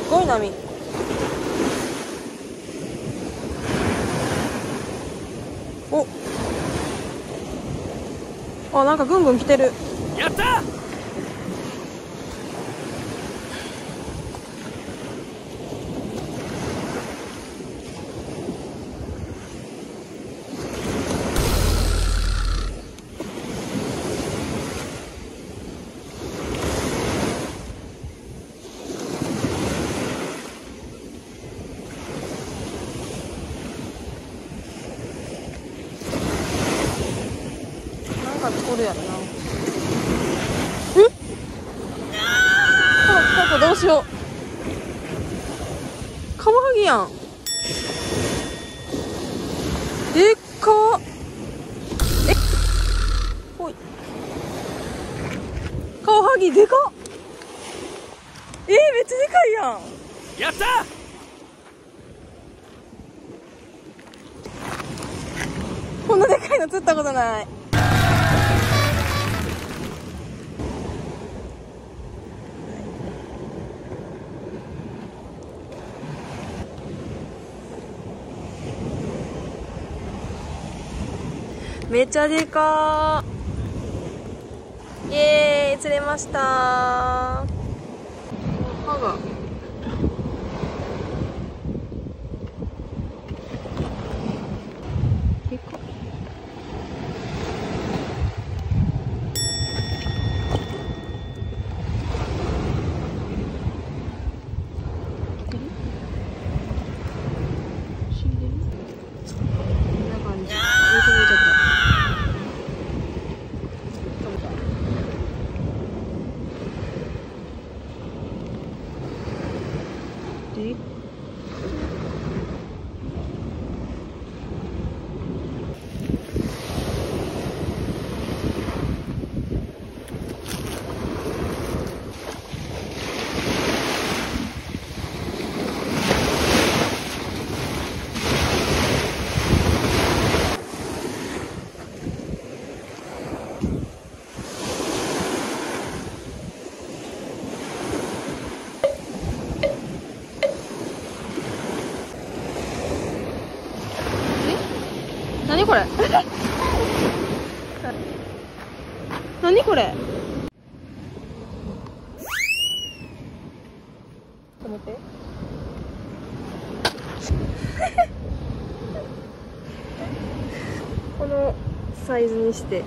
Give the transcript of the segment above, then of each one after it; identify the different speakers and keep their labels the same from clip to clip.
Speaker 1: ごい波。お、あ、なんかぐんぐん来てる。
Speaker 2: やった。
Speaker 1: おるやろな。パパどうしよう。カワハギやん。でっか。ほい。カワハギでかっ。めっちゃでかいやん。
Speaker 2: やった。
Speaker 1: こんなでかいの釣ったことない。めっちゃでかー。イエーイ、釣れましたー。歯がでかっ。何これ何これ。止めて。このサイズにして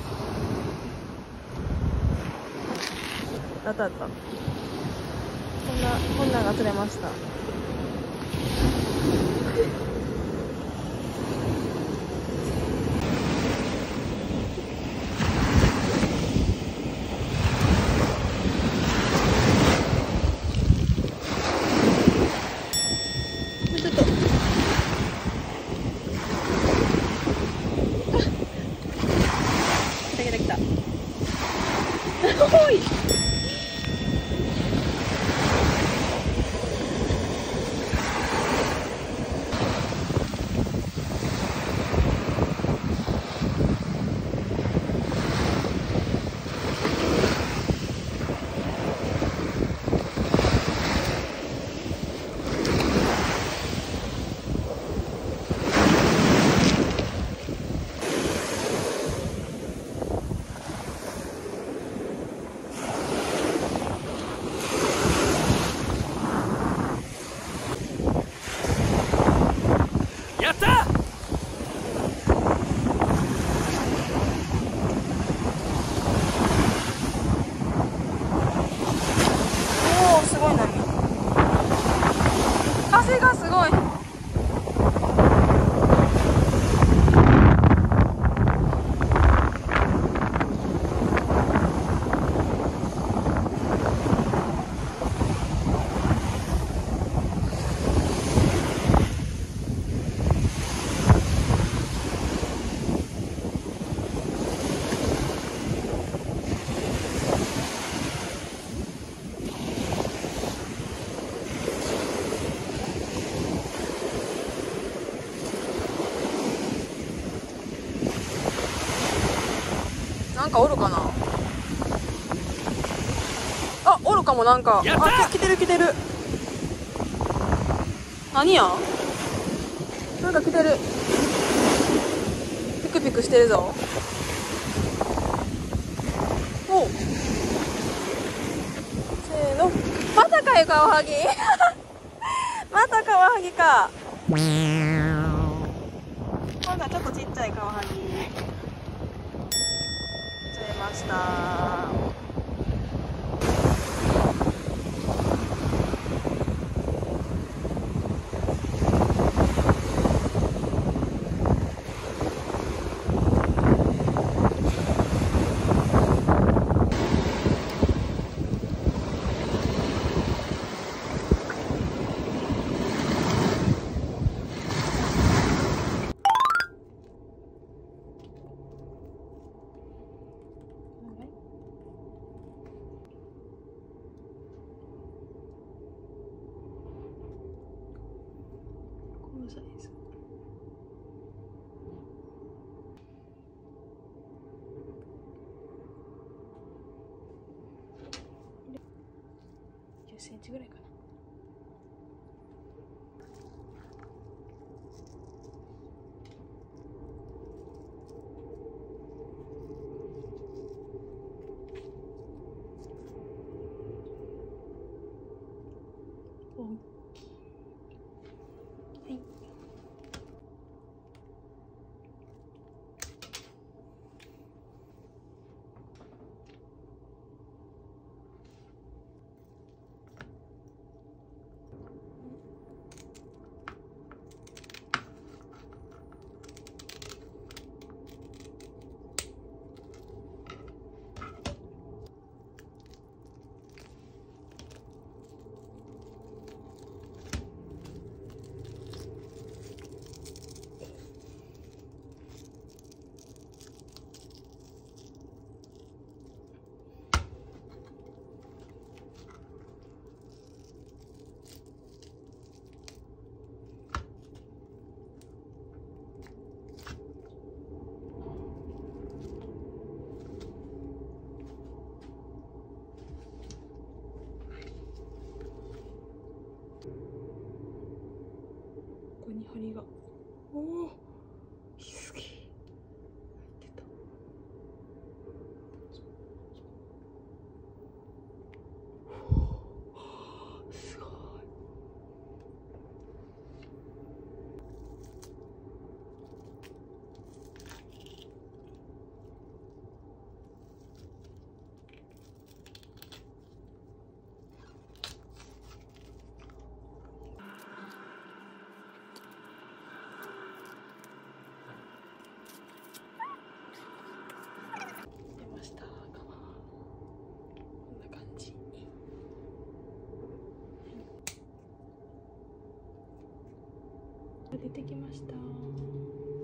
Speaker 1: あったあった。こんなんが釣れました。ちょっと来た来た来た。おい。
Speaker 2: やった。
Speaker 1: おお、すごい波。風がすごい。なんかおるかな。あ、おるかも。なんか、あ、来てる来てる。 何や、なんか来てる。ピクピクしてるぞ。おう、せーの。またかよ、カワハギ。またカワハギか。今度はちょっとちっちゃいカワハギ釣れました。このサイズ。10センチぐらいかな。大きい。はい。ここに針が。おお、すげえ。入ってた。すごい。出ました。こんな感じ。出てきました。